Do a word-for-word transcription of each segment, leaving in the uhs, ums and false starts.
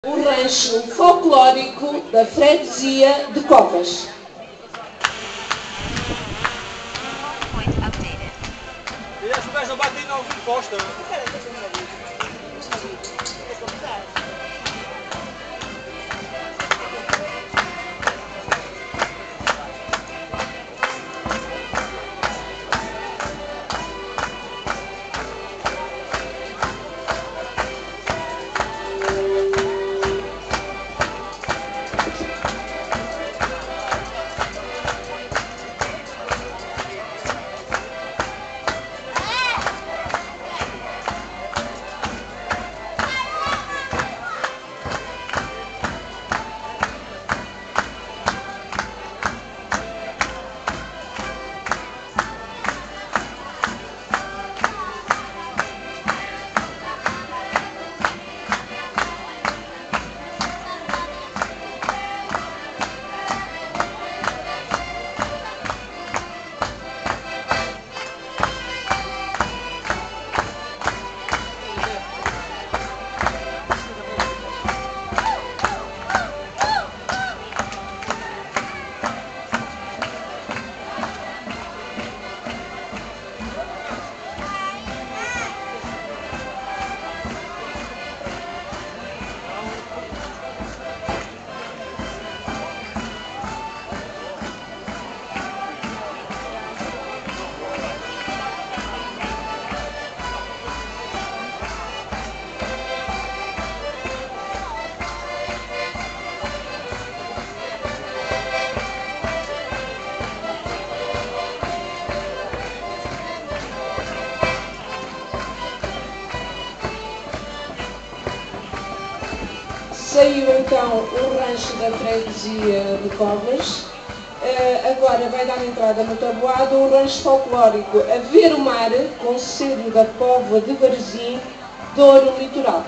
O rancho folclórico da freguesia de Covas. E esse gajo bate não gosta. Saiu então o rancho da freguesia de Covas. Uh, agora vai dar entrada no tabuado o rancho folclórico A Ver o Mar, concelho da Póvoa de Varzim, Douro Litoral.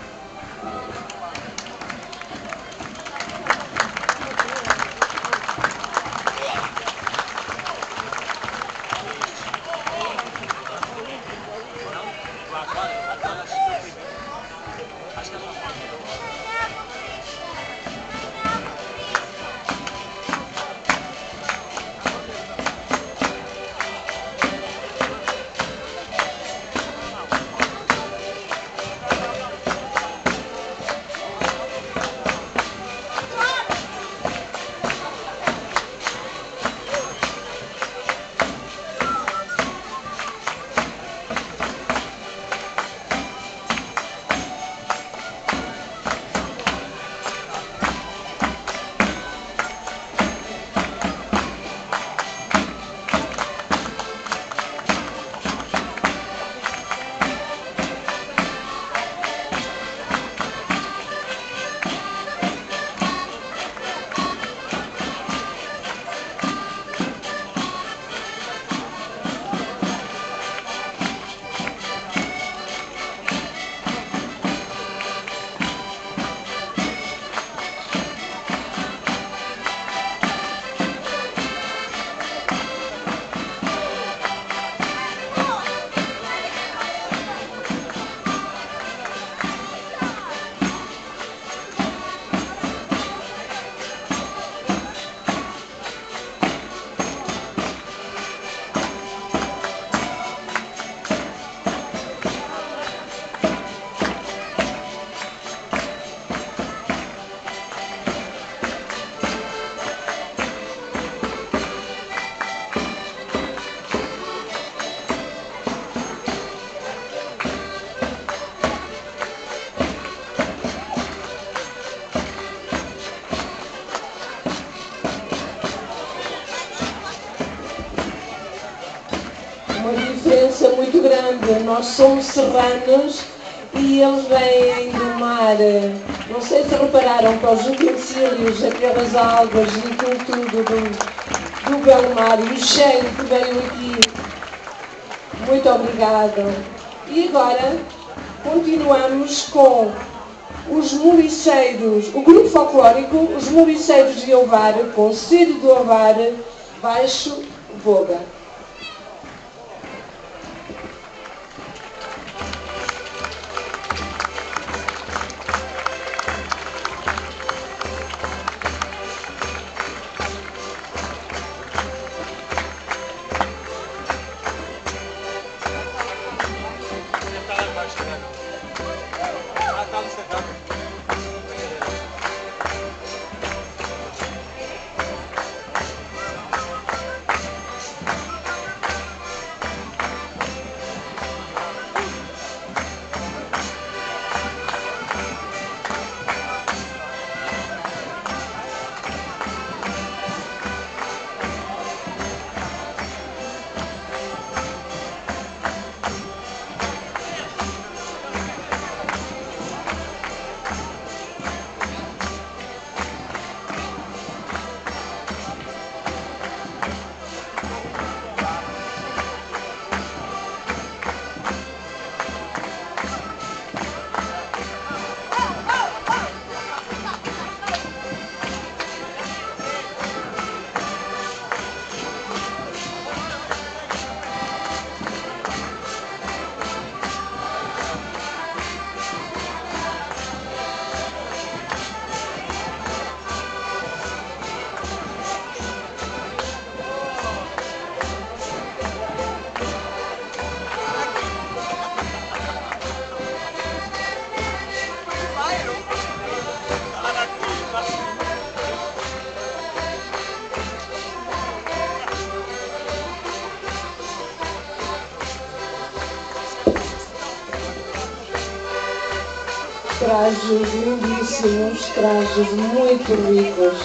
Uma diferença muito grande. Nós somos serranos e eles vêm do mar. Não sei se repararam para os utensílios, aquelas algas e aquilo tudo do, do belo mar e o cheiro que veio aqui. Muito obrigada. E agora continuamos com os moliceiros, o grupo folclórico, os moliceiros de Ovar, concelho de Ovar, Baixo Voga. trajos lindíssimos, trajos muito ricos.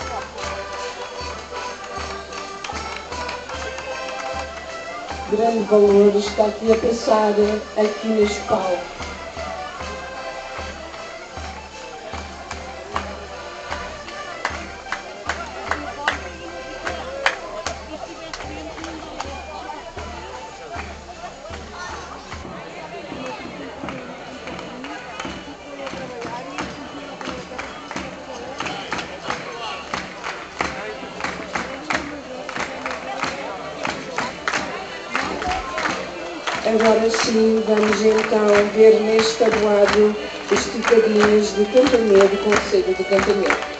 Grande valor está aqui a passar aqui neste palco. Agora sim, vamos então ver neste tabuado os picadinhos de Cantaneiro, do Conselho de Cantaneiro.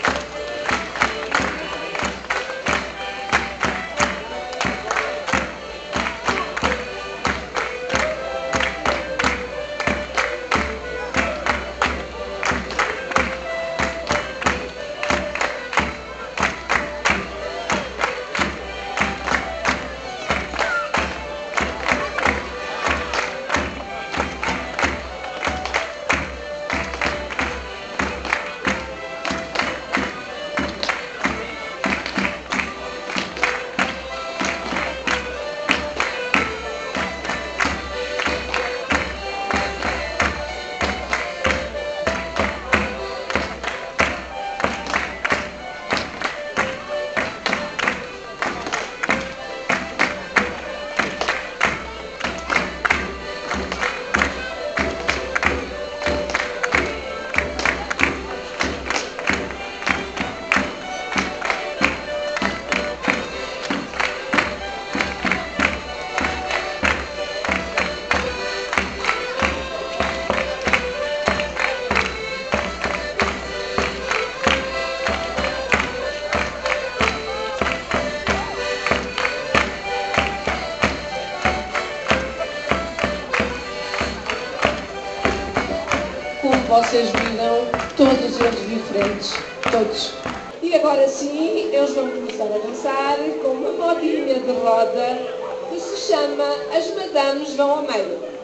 Vocês viram, todos eles diferentes, todos. E agora sim, eles vão começar a dançar com uma modinha de roda que se chama As Madames Vão ao Meio.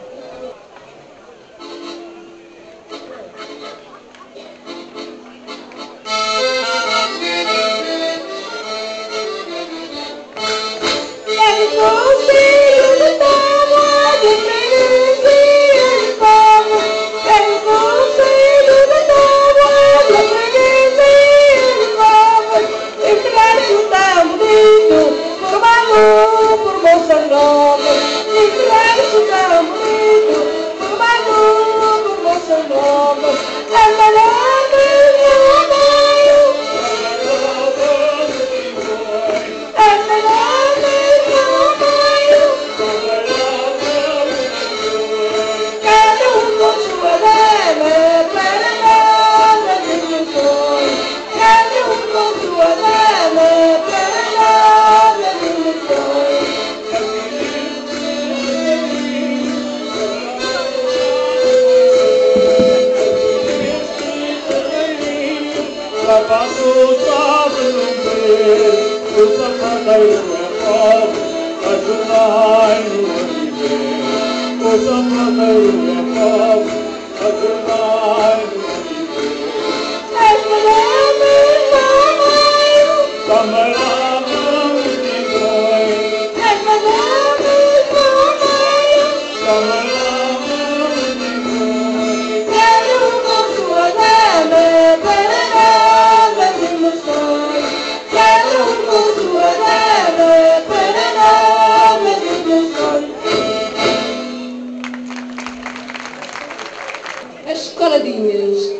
As coladinhas.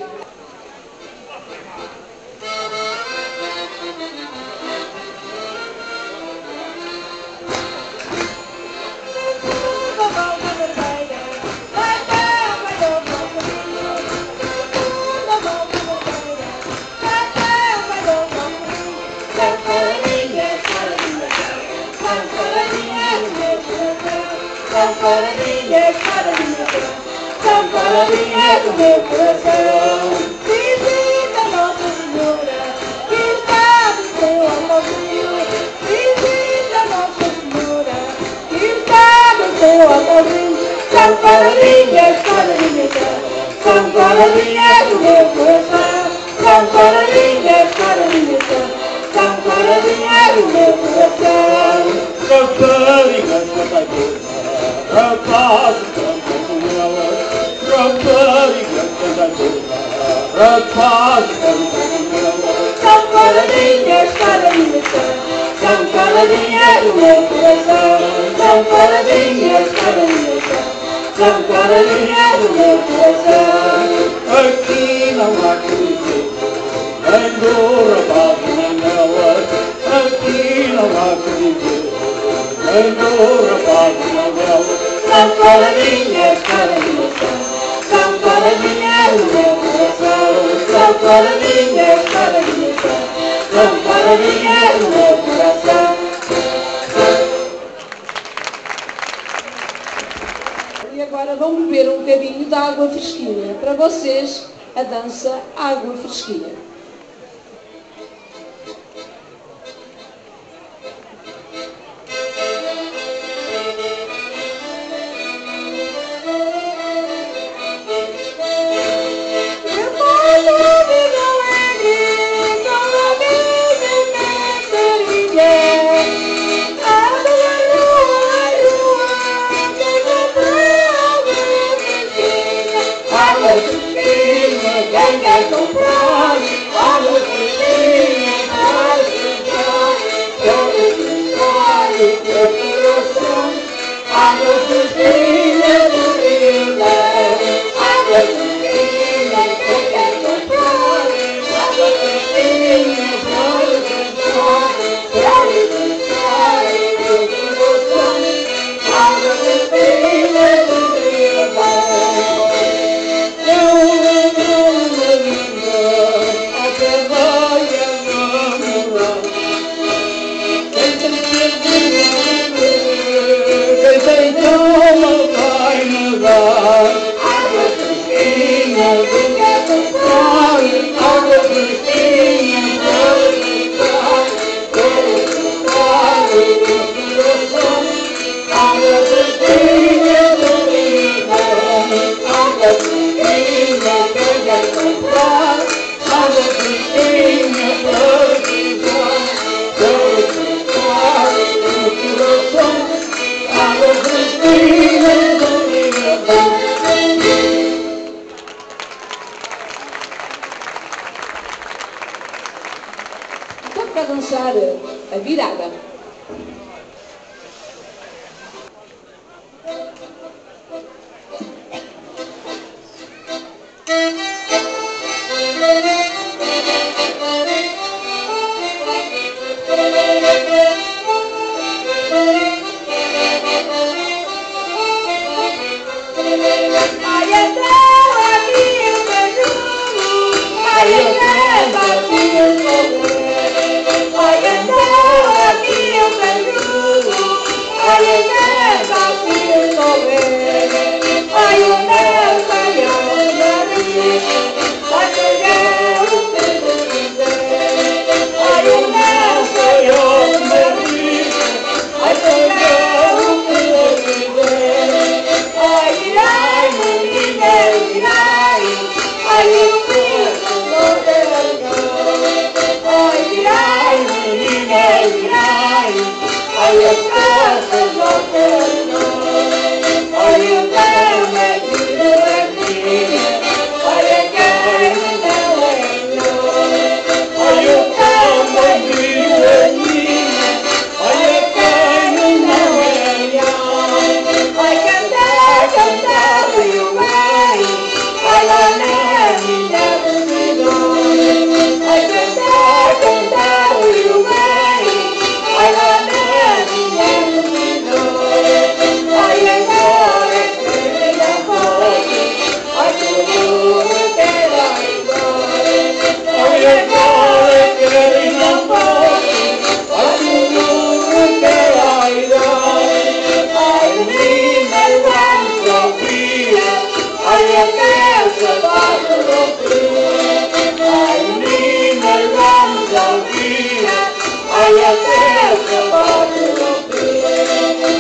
Campainha do meu coração, visita Nossa Senhora, que está no seu amorzinho. Visita Nossa Senhora, que está no seu amorzinho. Campainha, campainha, são coroinhas do meu coração, são coroinhas, coroinhas são, são coroinhas do meu coração. Raparigas cantadora, rapazes cantam com elas, raparigas cantadora, rapazes cantam com elas. São coroinhas, coroinhas são, são coroinhas do meu coração, são coroinhas, coroinhas são. São coroinhas do meu coração. Aqui não há que dizer, ando rapaz nelas. Aqui não há que dizer, ando rapaz nelas. São coroinhas, coroinhas são, são coroinhas do meu coração. São coroinhas, coroinhas são, são coroinhas do meu coração. E agora vão beber um bocadinho de água fresquinha. Para vocês, a dança Água Fresquinha. Então, para dançar a virada.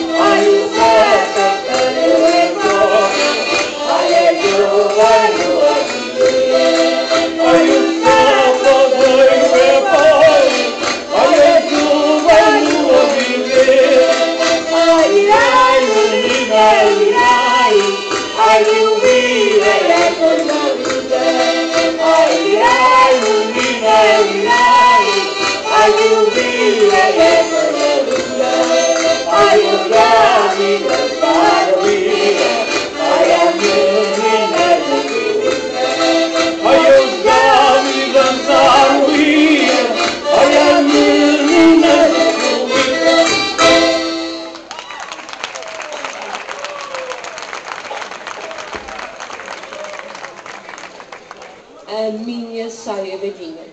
Are you Rosária da Vinha.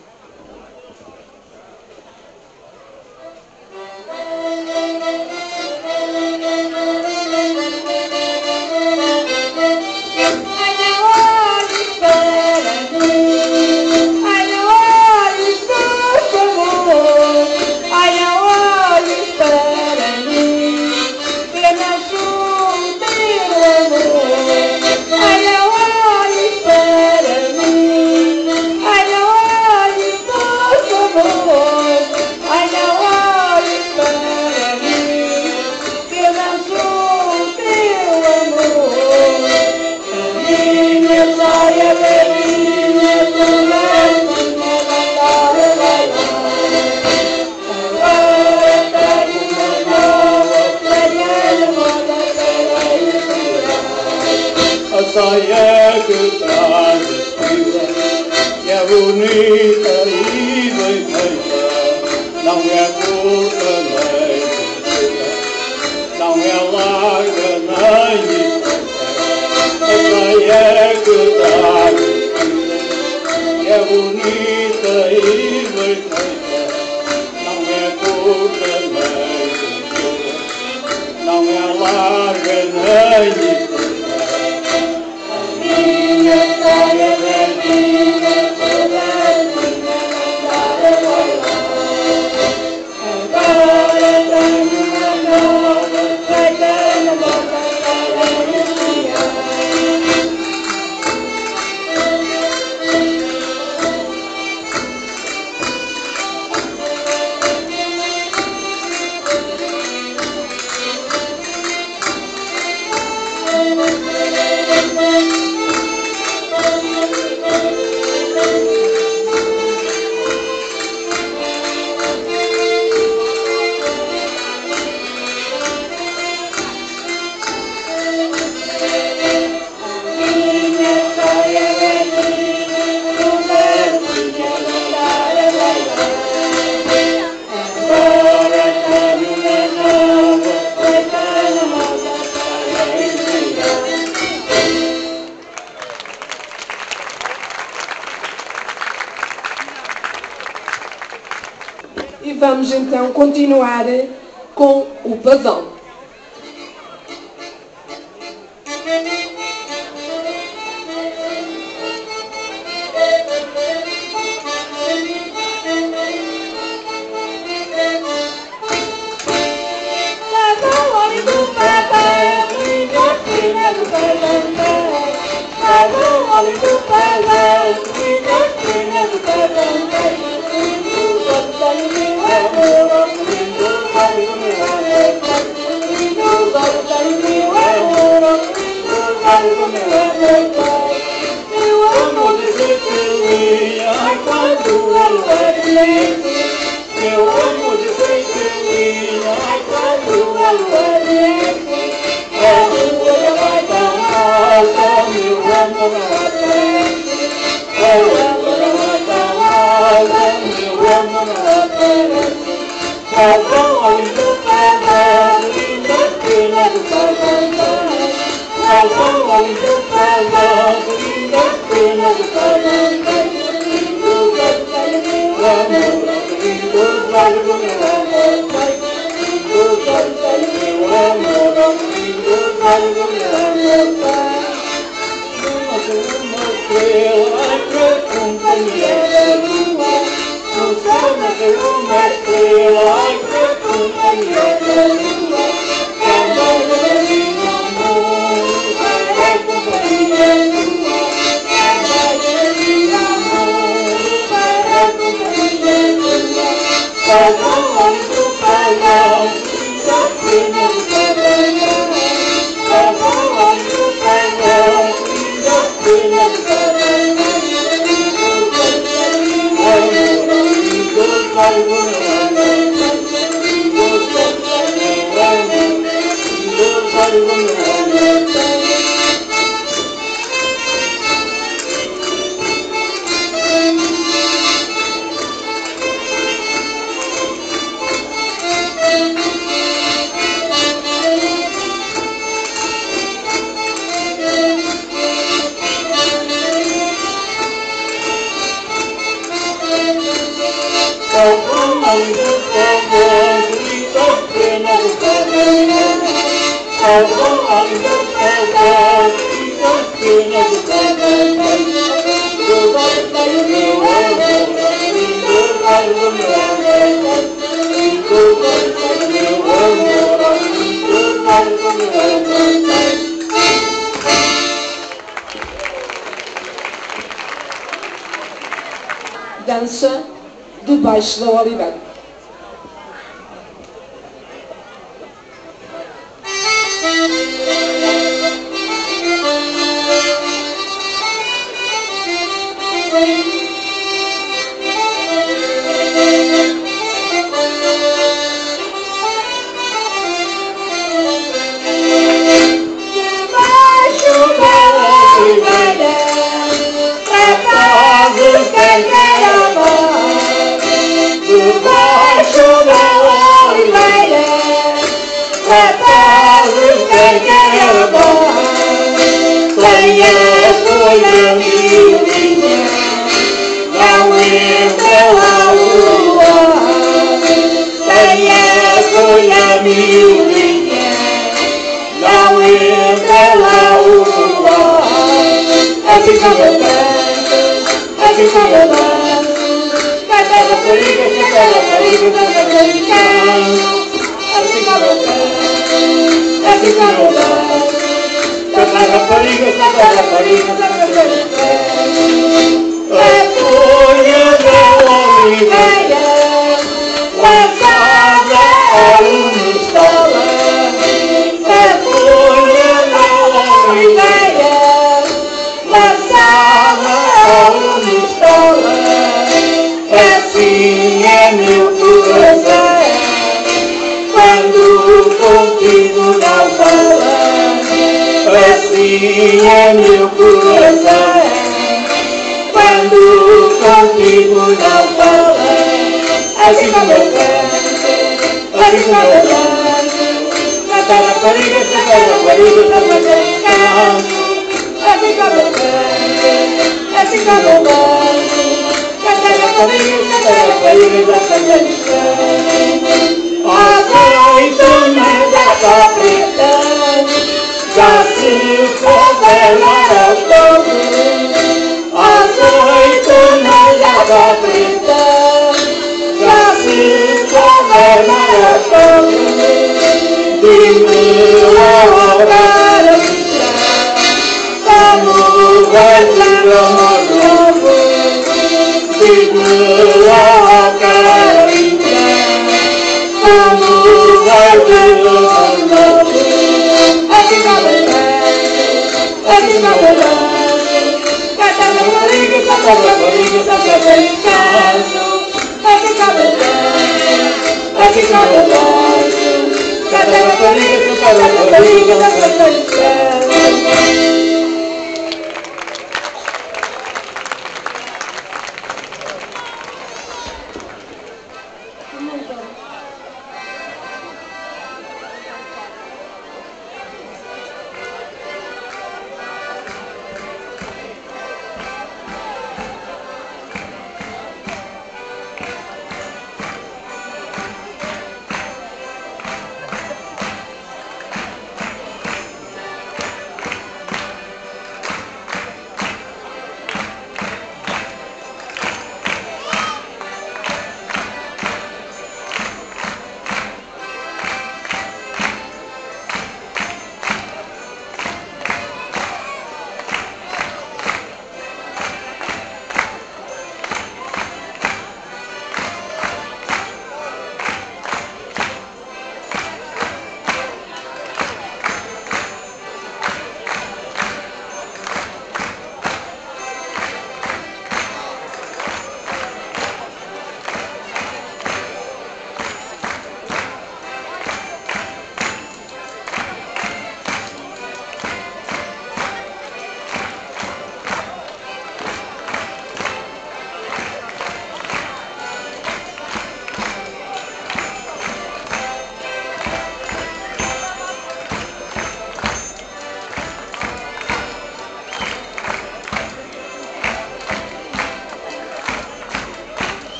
Saia que traz vestida, que é bonita e bem feita, não é curta nem comprida, não é larga nem estreita. A saia que traz vestida, que é bonita e bem feita, não é curta nem comprida, não é larga nem estreita. E vamos então continuar com o pavão. Dança debaixo da oliveira.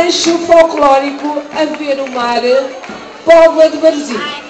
rancho folclórico a ver o mar, Póvoa de Varzim.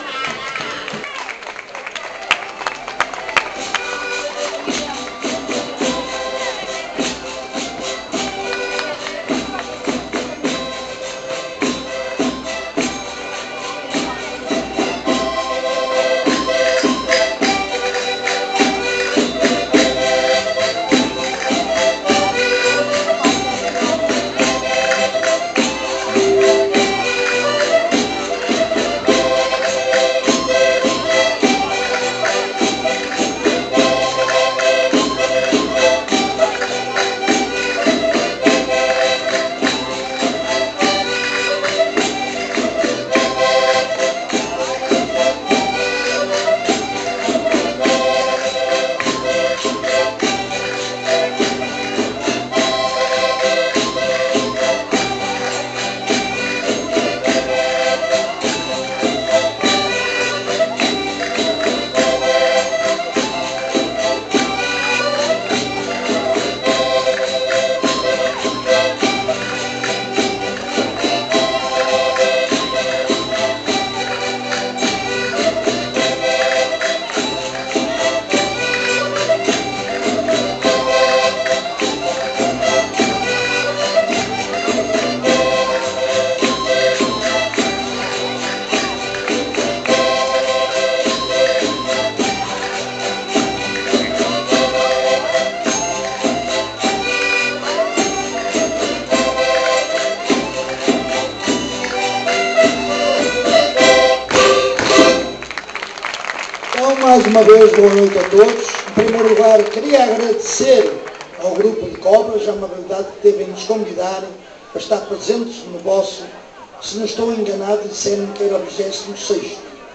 Mais uma vez, boa noite a todos. Em primeiro lugar, queria agradecer ao grupo de Cobras a amabilidade que teve em nos convidarem para estar presentes no vosso, se não estou enganado, disseram que era o vigésimo sexto.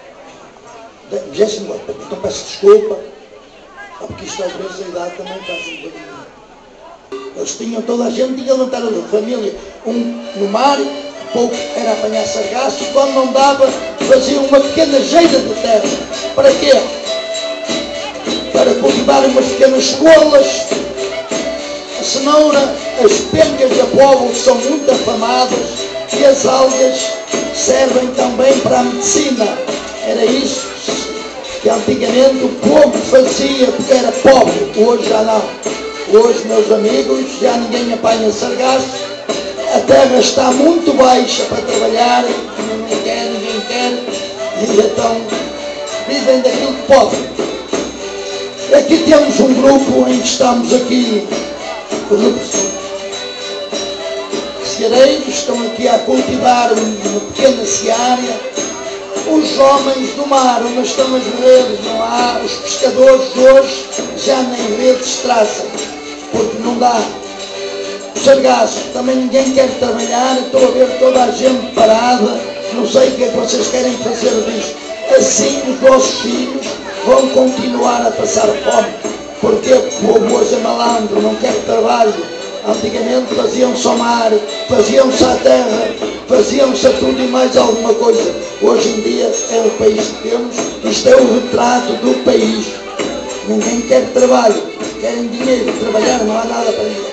vigésimo oitavo, então peço desculpa, porque isto às vezes a idade também faz um bocadinho. Eles tinham, toda a gente tinha levantado a família, um no mar, pouco era apanhar sargaço, e quando não dava, faziam uma pequena jeira de terra. Para quê? Para cultivar umas pequenas cebolas, a cenoura, as pencas da póvoa que são muito afamadas, e as algas servem também para a medicina. Era isso que antigamente o povo fazia, porque era pobre. Hoje já não. Hoje, meus amigos, já ninguém apanha sargaço, a terra está muito baixa para trabalhar, ninguém quer, ninguém quer, e então vivem daquilo que podem. Aqui temos um grupo em que estamos aqui, o grupo de ceareiros, estão aqui a cultivar uma pequena seara. Os homens do mar, onde estão as redes, não há, os pescadores hoje já nem redes traçam, porque não dá. O sargaço, também ninguém quer trabalhar, estou a ver toda a gente parada, não sei o que é que vocês querem fazer disto. Assim os vossos filhos vão continuar a passar fome, porque o povo hoje é malandro, não quer trabalho. Antigamente faziam-se ao mar, faziam-se à terra, faziam-se a tudo e mais alguma coisa. Hoje em dia é o país que temos, isto é o retrato do país. Ninguém quer trabalho, querem dinheiro, trabalhar não há nada para ninguém.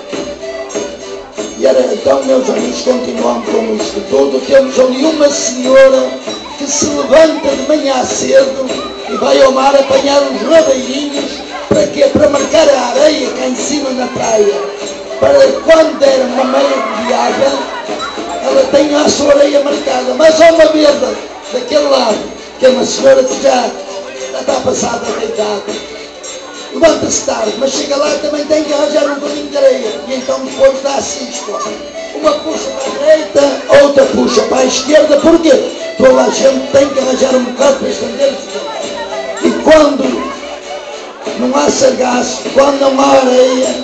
E era, então, meus amigos, continuamos com isto tudo. Temos ali uma senhora que se levanta de manhã cedo e vai ao mar apanhar uns rabeirinhos. Para quê? Para marcar a areia cá em cima na praia. Para quando der uma meia de viagem, ela tenha a sua areia marcada. Mas há uma mesa daquele lado, que é uma senhora que já, já está passada, deitada. Levanta-se tarde, mas chega lá e também tem que arranjar um bocadinho de areia. E então depois dá assim isto. Uma puxa para a direita, outra puxa para a esquerda. Porquê? Toda a gente tem que arranjar um bocado para estender-se. E quando não há sargaço, quando não há areia,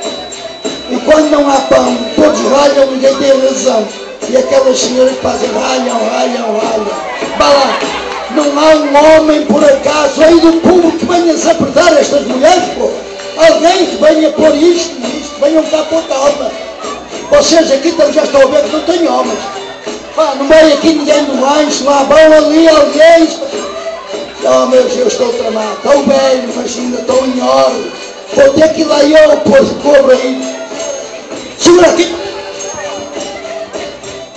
e quando não há pão, todos ralham, ninguém tem razão. E aquelas senhoras que fazem ralham, ralham, ralham. Vá lá. Não há um homem, por acaso, aí do público que venha-se apertar estas mulheres, pô. Alguém que venha pôr isto e isto, venham cá pôr calma. Vocês aqui então já estão a ver que não tem homens. Pá, não vai aqui ninguém do lanche, lá vão ali alguém. Oh meu Deus, eu estou tramado. Estou velho, mas ainda estou em ordem. Vou ter que ir lá eu pôr de cobra aí. Segura aqui.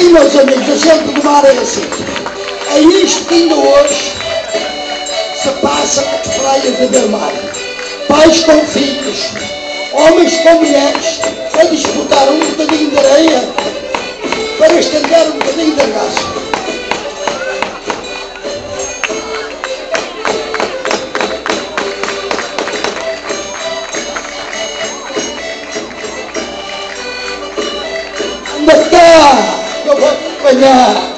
Sim, meus amigos, a gente do mar é assim. É isto que ainda hoje se passa nas praias de Belmar. Pais com filhos, homens com mulheres, a disputar um bocadinho de areia para estender um bocadinho de argaço. Anda cá, que eu vou acompanhar.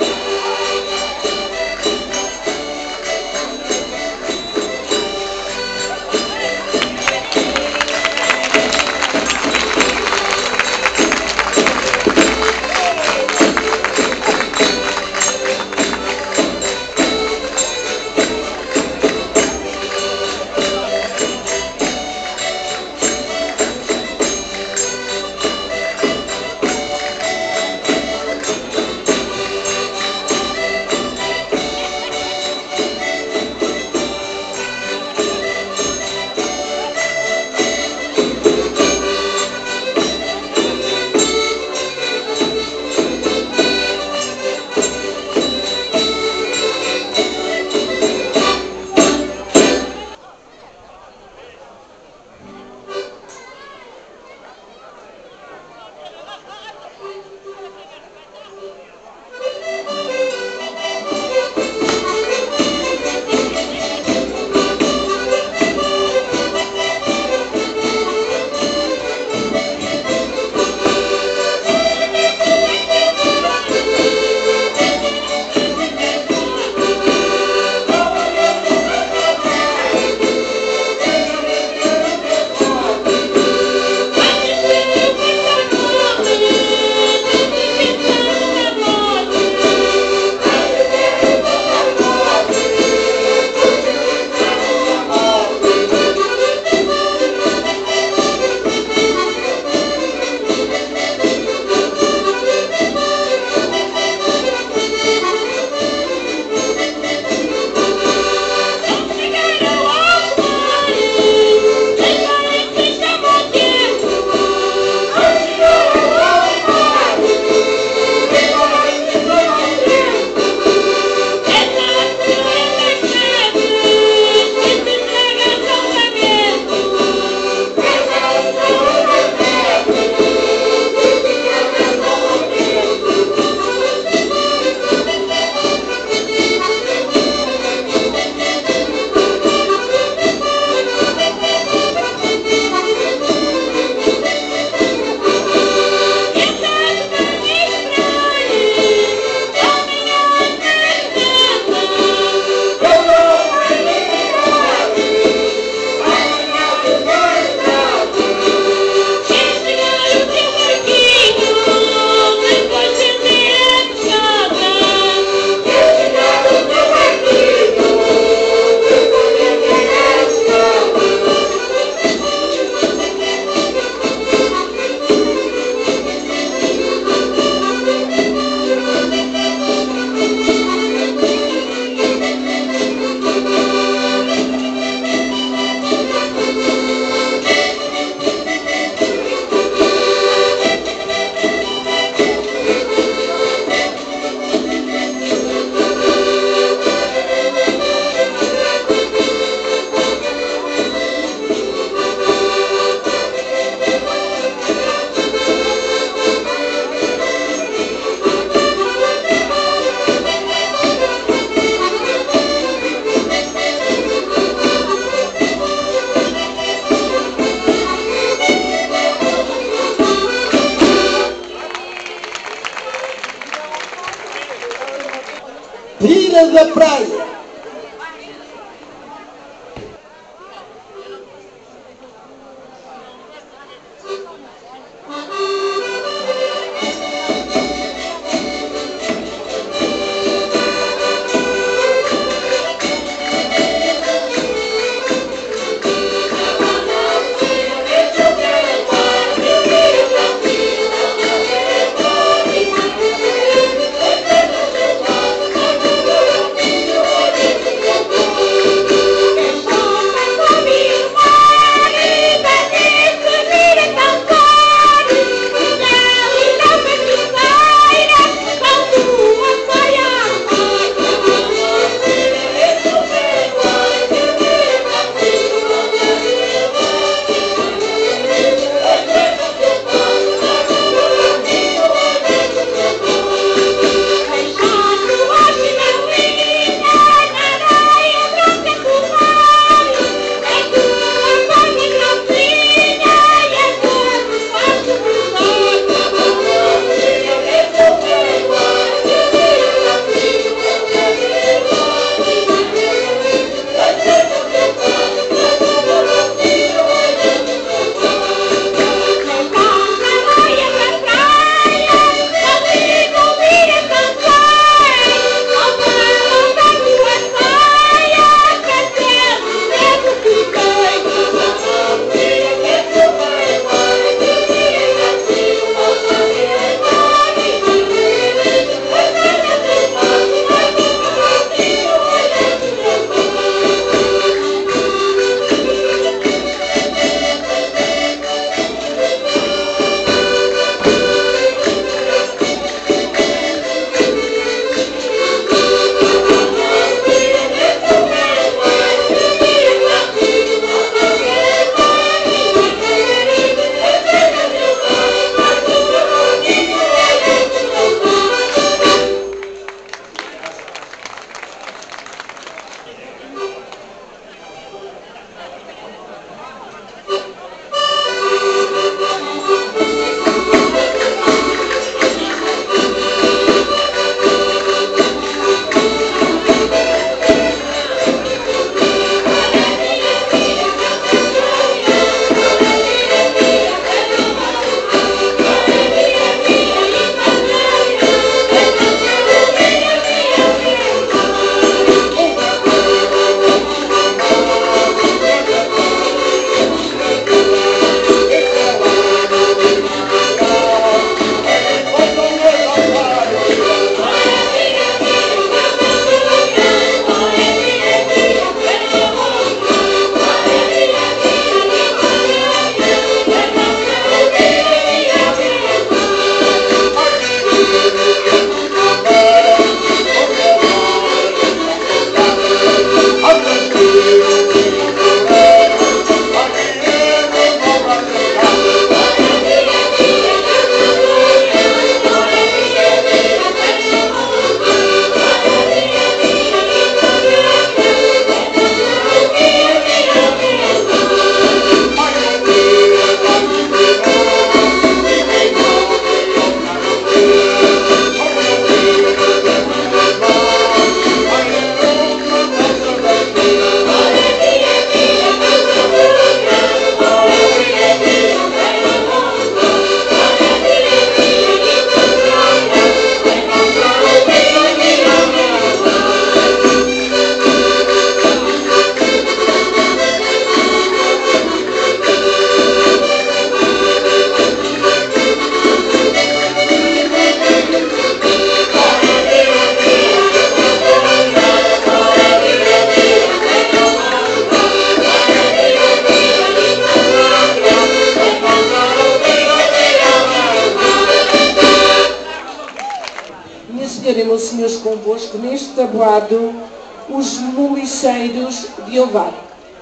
Vira da praia. Thank you. e hoje convosco neste tabuado os Molicheiros de Ovar.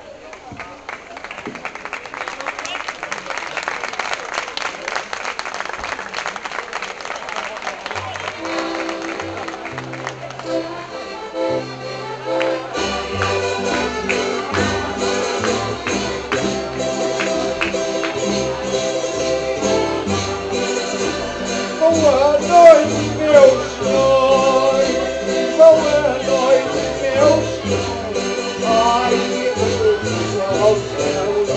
Boa noite, meu senhor, boa noite, meu senhor, ai, que luz ao céu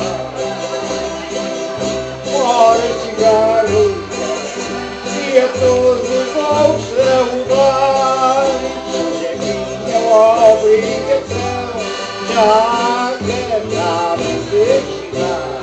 dá, fora cigarros, e a todos ao céu dá, hoje é minha obrigação, já que acabamos de chegar.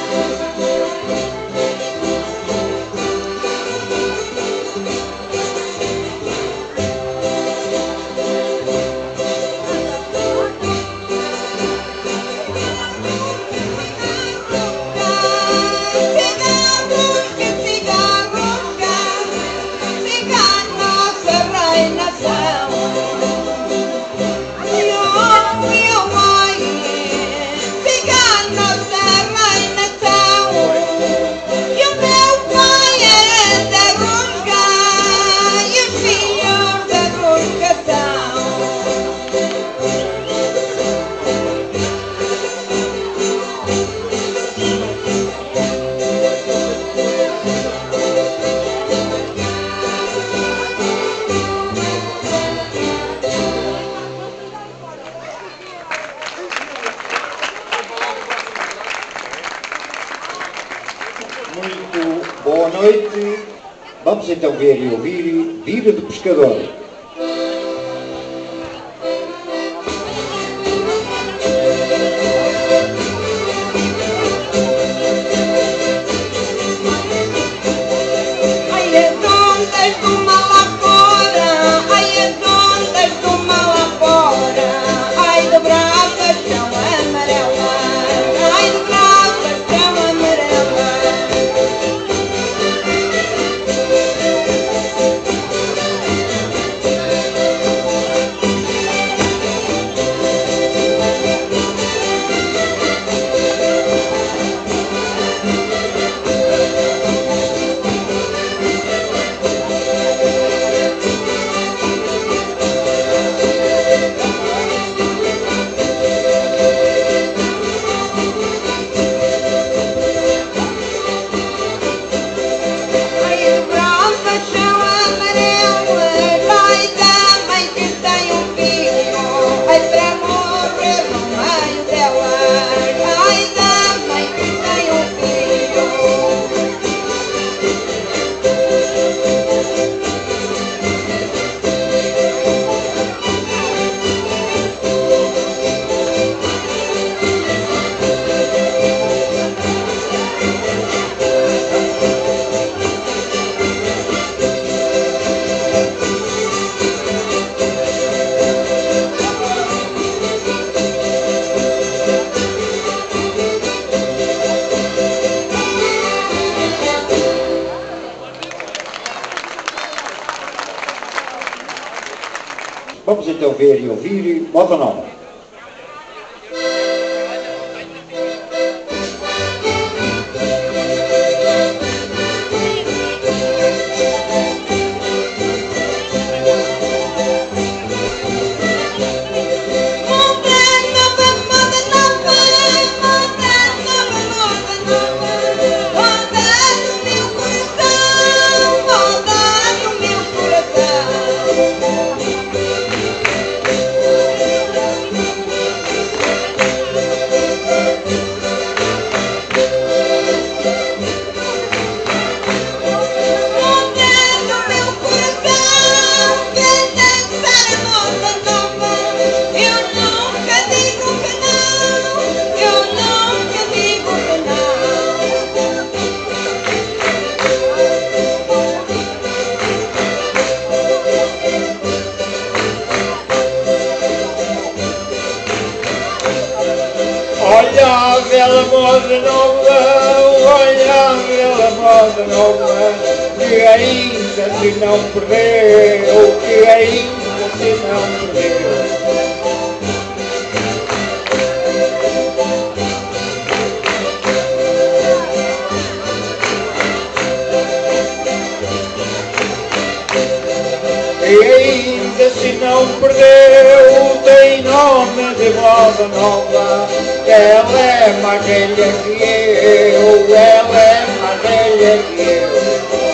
Muito boa noite. Vamos então ver e ouvir Vida de Pescador. Vamos então ver e ouvir Moda Nova. Olha a vela moda nova, olha a vela moda nova. que ainda se não perdeu, que ainda se não perdeu. E ainda se não perdeu, tem nome de moda nova. Ela é mais velha que eu, ela é mais velha que eu.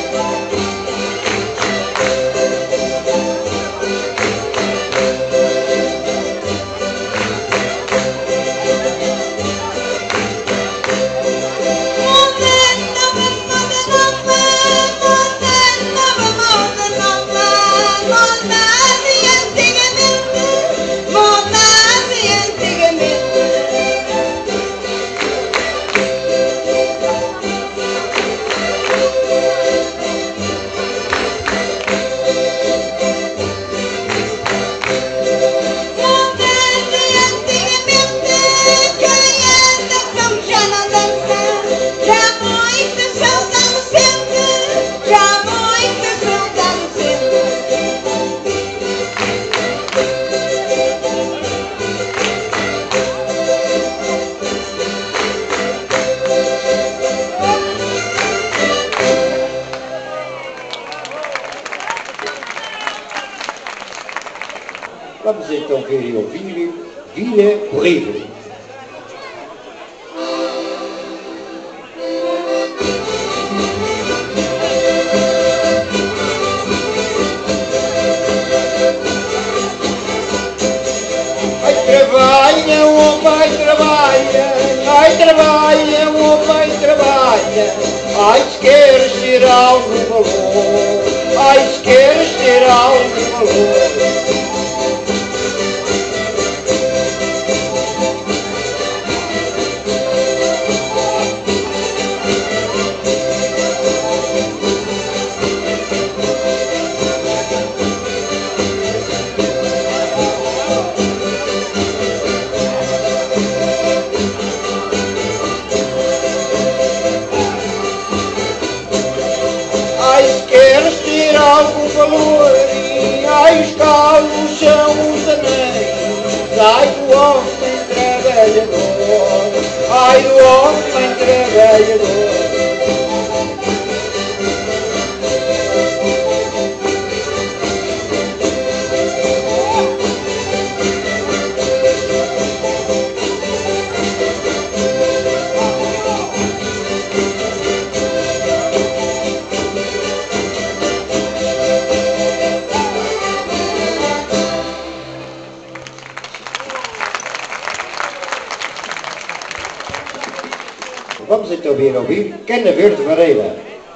Vamos então ver e ouvir Vila Horrível. Ai trabalha, o pai trabalha, ai trabalha, o pai trabalha, ai se queres ter algo valor, ai se queres ter algo valor. Algum valor e ai os calos são os anéis, ai do homem trabalhador, ai do homem trabalhador. Vamos então vir ouvir Cana Verde Vareira.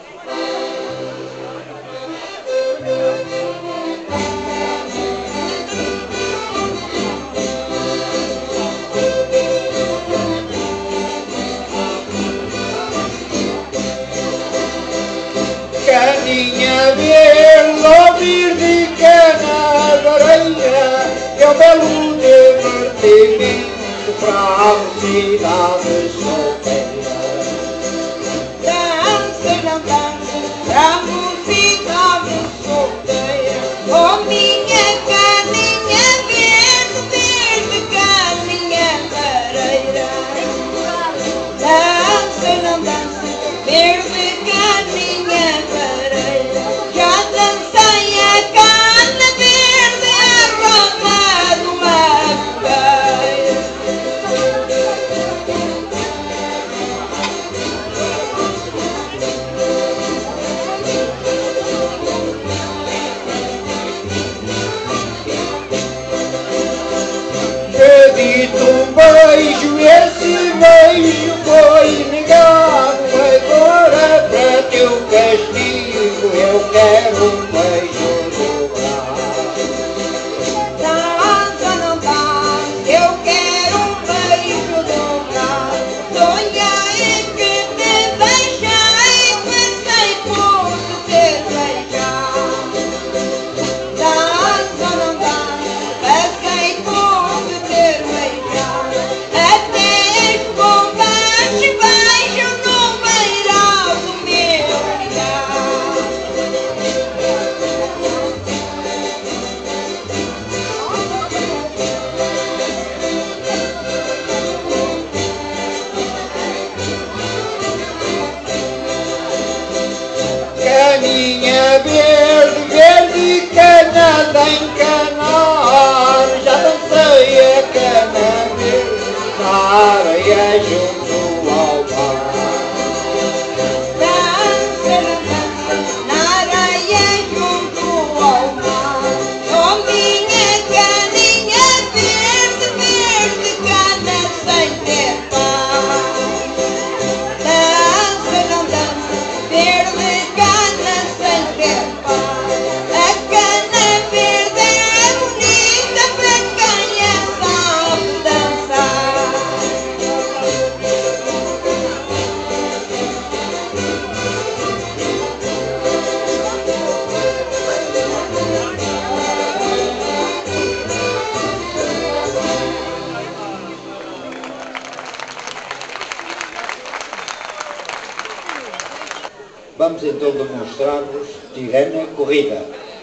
Caninha verde, ouvir de cana vareira, é um belo divertimento para a cidade solteira. Oh, minha caninha verde, verde caninha vareira. Dança, não dança, verde caninha vareira. Já dancei a cana verde, a roda de uma fogueira. verde, verde, cana sem canar. Já dancei a cana verde na areia junto ao mar. Dança, dança, na areia junto ao mar. Oh, minha caninha verde, verde, cana sem ter par. Dança, não dança, verde, cana sem ter par. A cana verde é bonita para quem a sabe dançar. Vamos então demonstrar-vos Tirana Corrida.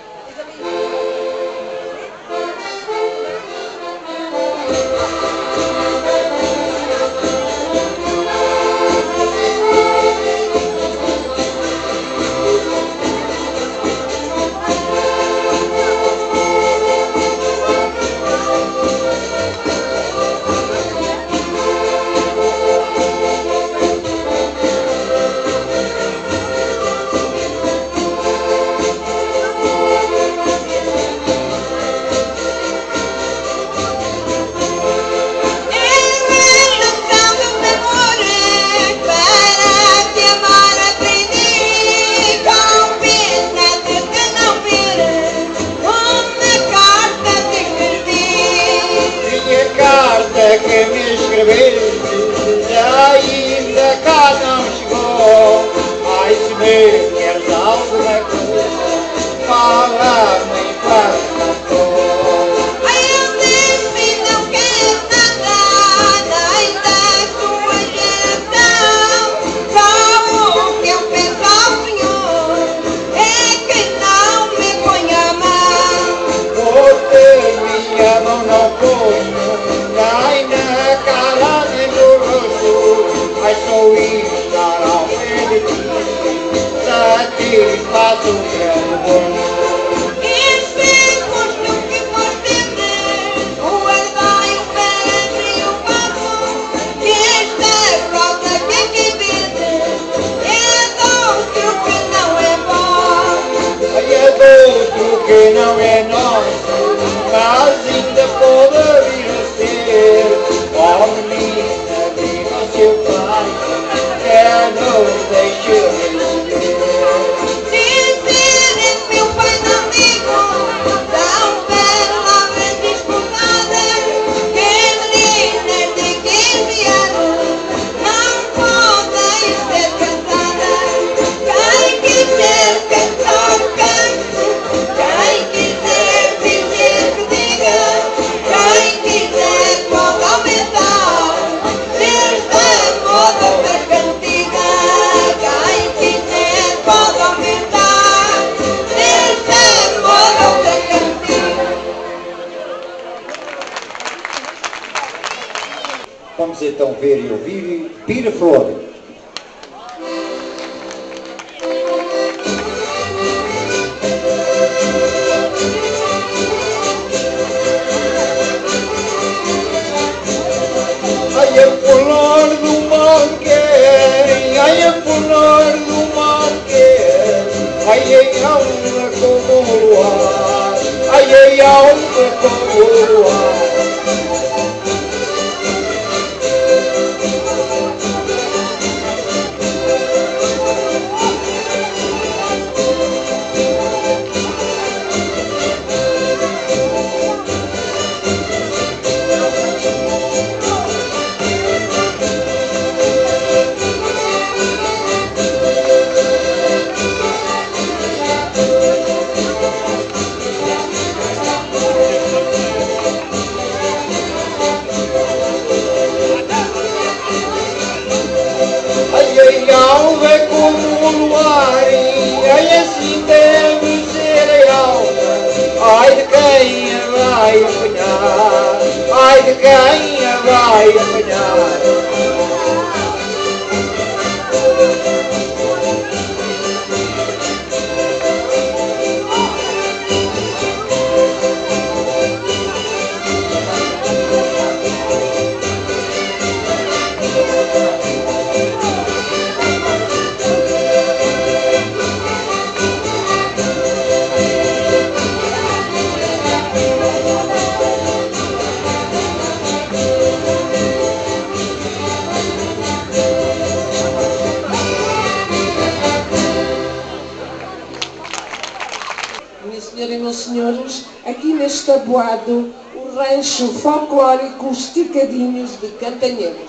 Que me escreveste, ainda cá não chegou. Ai, se me queres alguma coisa, fala-me e faz-me. Ai, eu disse não quero nada, nem da tua geração. Só o que eu peço ao Senhor é que não me ponha a mão. Porque minha mão não ponho, ai na cara nem no rosto. Ai, só estar ao pé de ti, satisfaz o grande gosto. Esse gosto que você tem, o herdeiro para triunfado, que esta rosa que aqui vende é do outro que não é bom. Ai, é do outro que não é nosso, mas ainda pode vir a ser. Ó menina, diga ao seu pai, que não deixe receber. Dizer meu pai não amigo, tão bela bem disputada, que meninas de quinze anos não podem ser casadas. Quem quiser cantar, cante, quem quiser dizer que diga, quem quiser pode aumentar, desde moda da cantiga. Quem quiser pode aumentar, desde moda da cantiga. Vamos então ver e ouvir Pira-Flor. Ai, a flor do mangueiro, ai, a flor do mangueiro, ai, ai, alma como o luar, ai, ai, alma como o luar. Ai de quem a vai apanhar. aqui neste tabuado o rancho folclórico Os Esticadinhos de Cantanhede.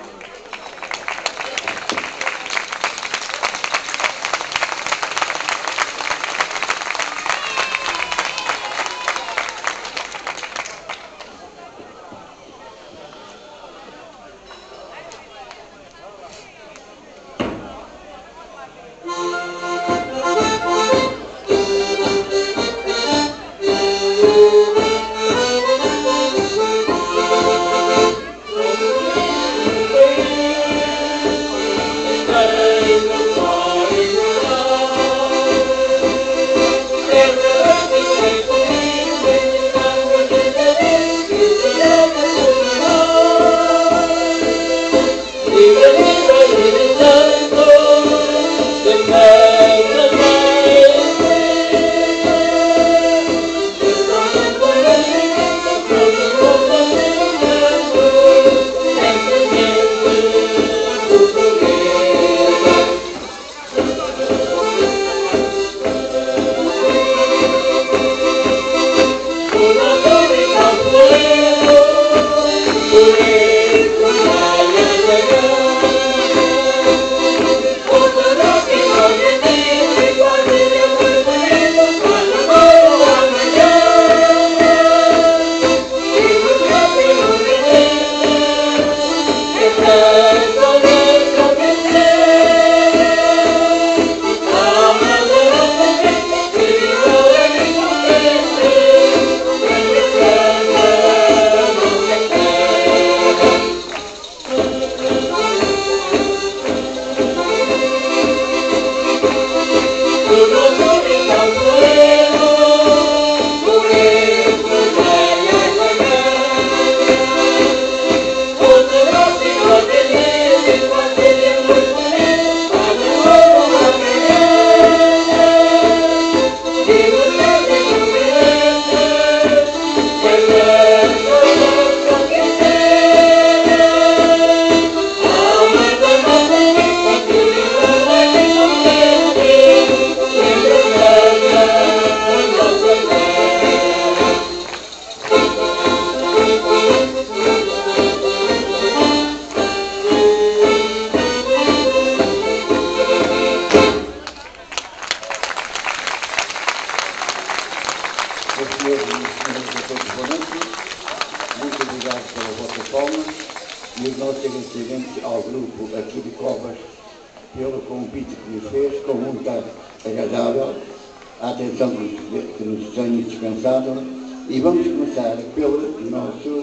E vamos começar pelo nosso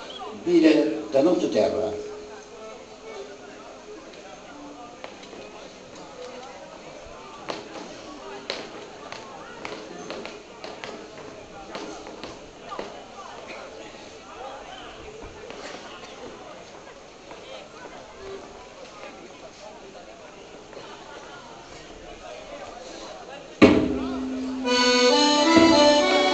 Vira da nossa terra.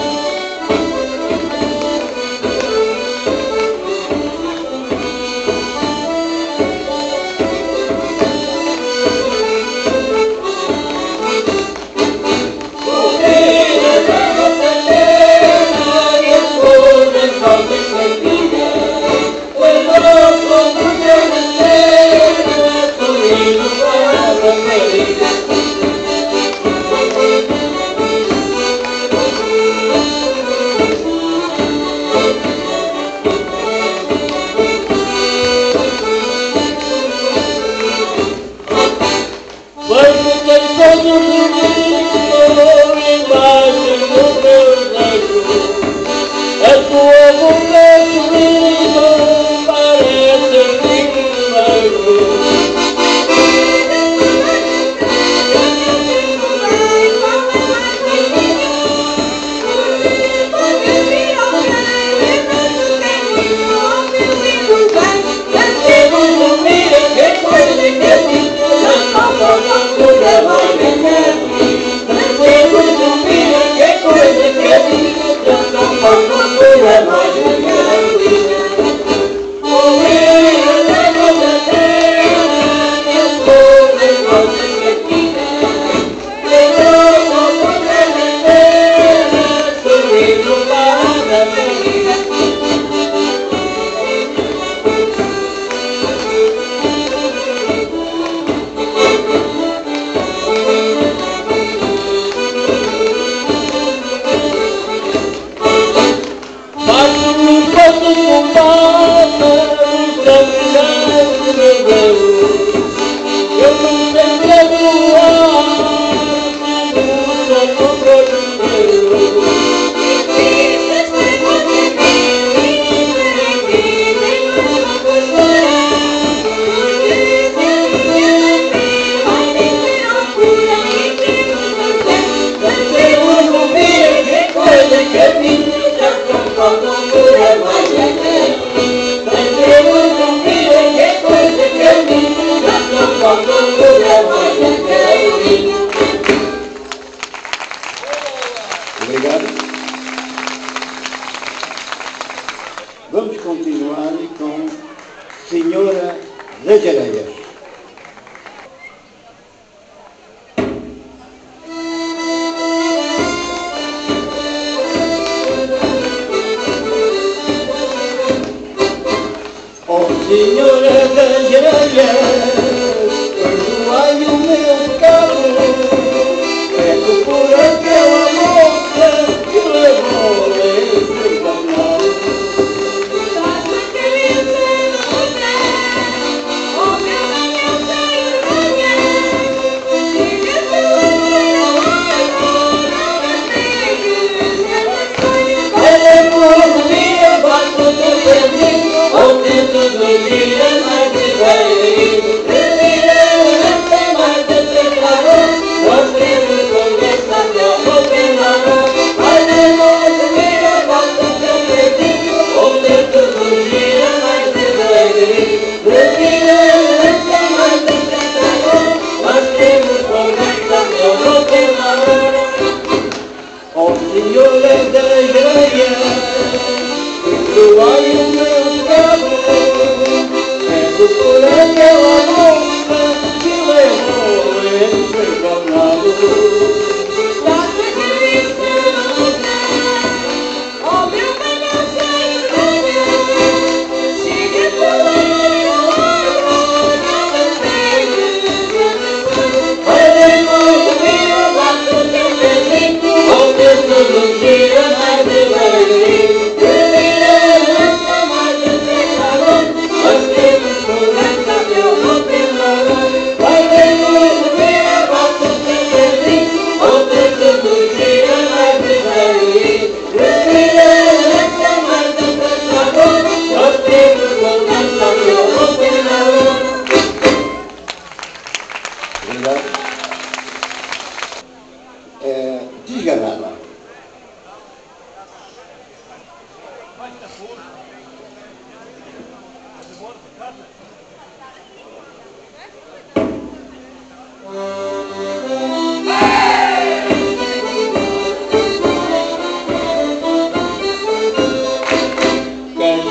Thank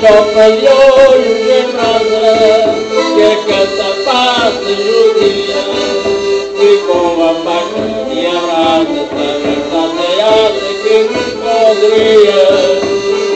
tropa de olhos em brasa, que a canta passa judia, e com a paz e a brasa, tão encanteada que me podria.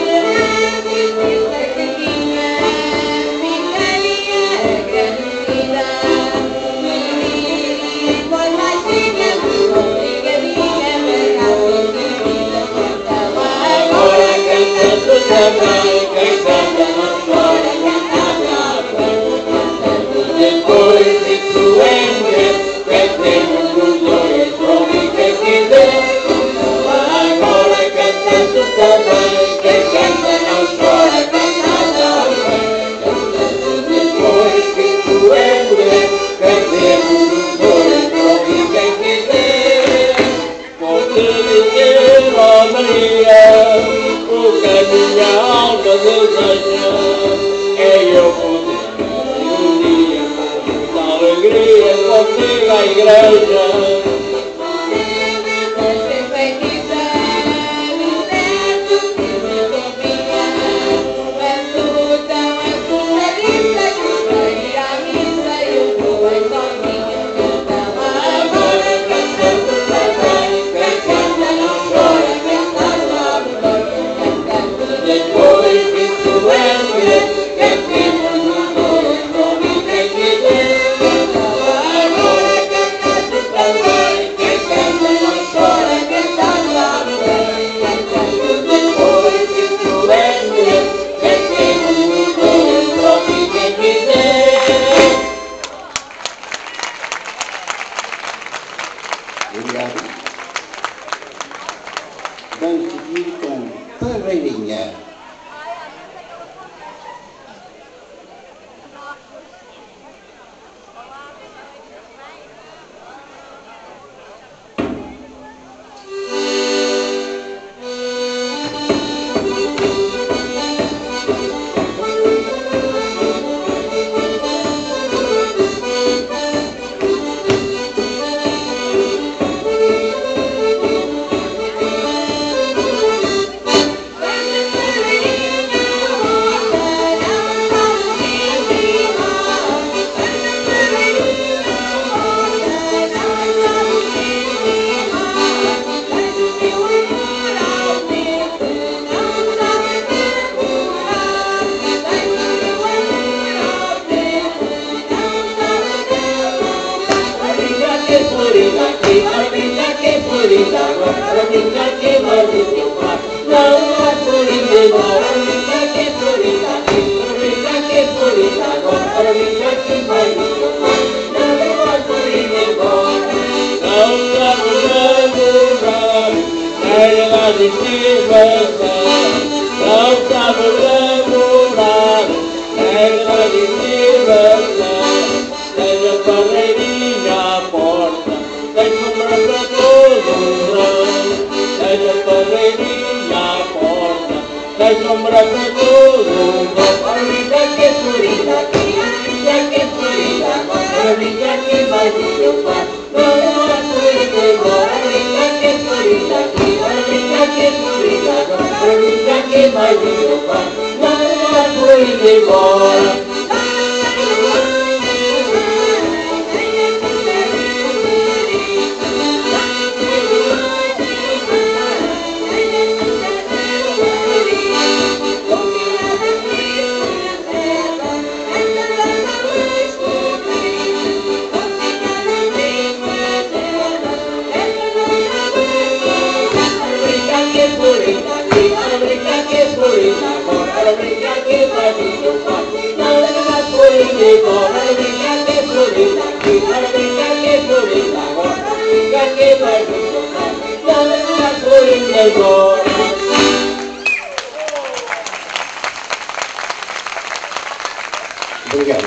Obrigado.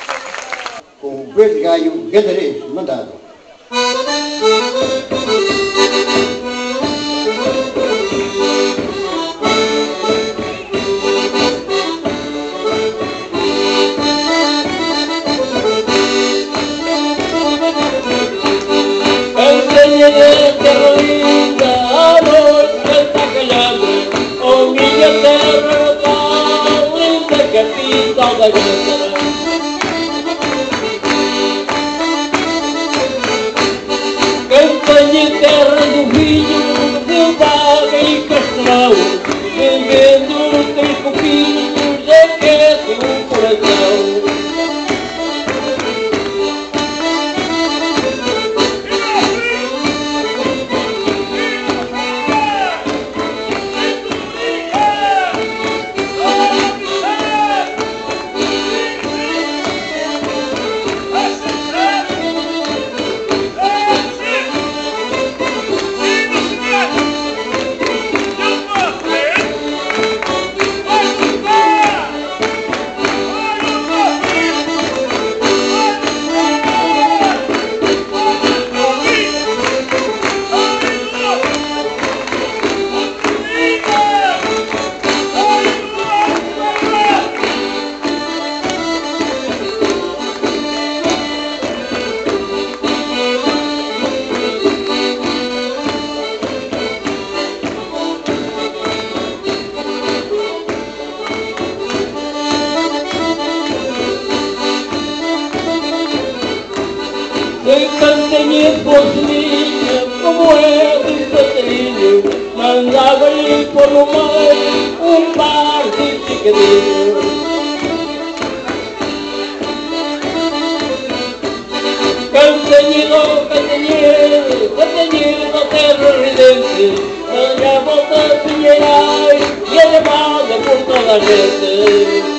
Com o verde galho gandarês, mandado. Oh, minha terra, grande. Quem tem terra do vinho, de vaga e castrão, vivendo três copinhos, aquece o coração. Como é de passarinho, mandava-lhe por no meio um par de picadinhos. Cantanheiro, cantanheiro, cantanheiro da terra ridente, anda a volta de Pinheirais e é levada por toda a gente.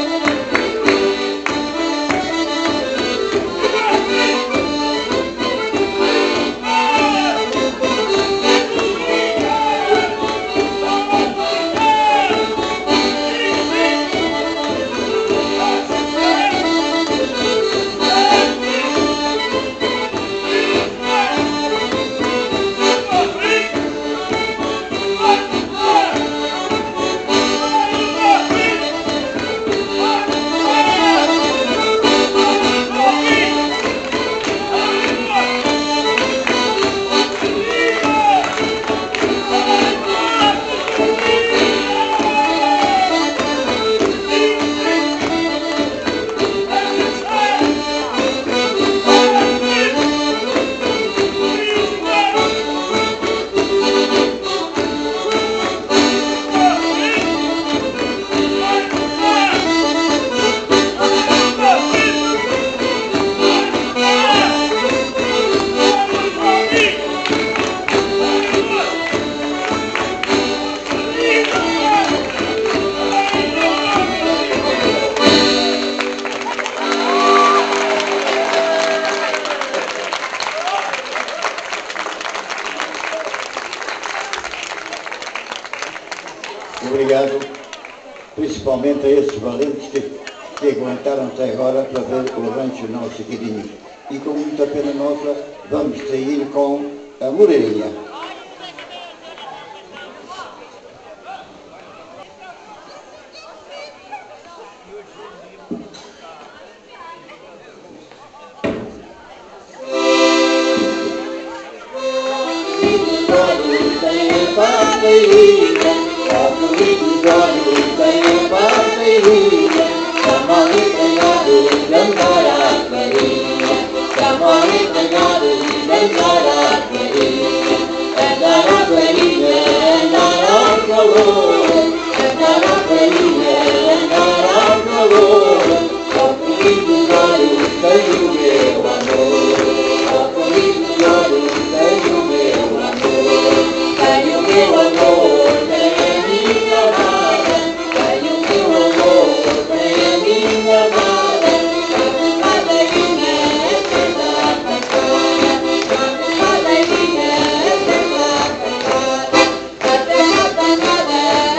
Obrigado, principalmente a esses valentes que, que aguentaram até agora para ver o rancho nosso queridinho. E com muita pena nossa, vamos sair com a Moreirinha. Thank you.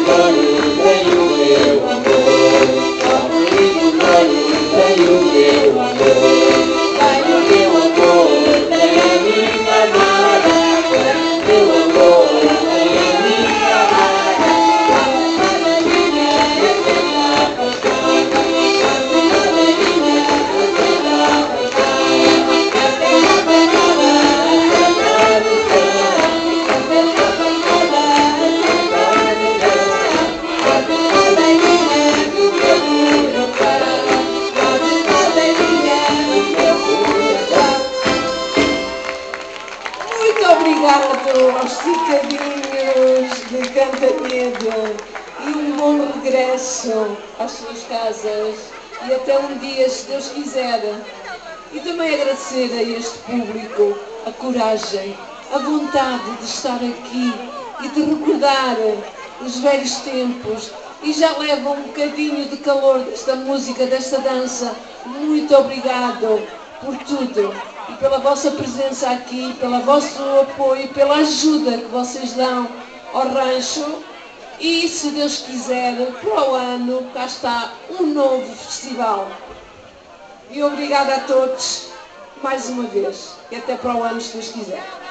Obrigado aos cidadinhos de Cantanedo e um bom regresso às suas casas e até um dia, se Deus quiser. E também agradecer a este público a coragem, a vontade de estar aqui e de recordar os velhos tempos e já levam um bocadinho de calor desta música, desta dança. Muito obrigado por tudo. E pela vossa presença aqui, pelo vosso apoio, pela ajuda que vocês dão ao rancho. E, se Deus quiser, para o ano, cá está um novo festival. E obrigada a todos, mais uma vez. E até para o ano, se Deus quiser.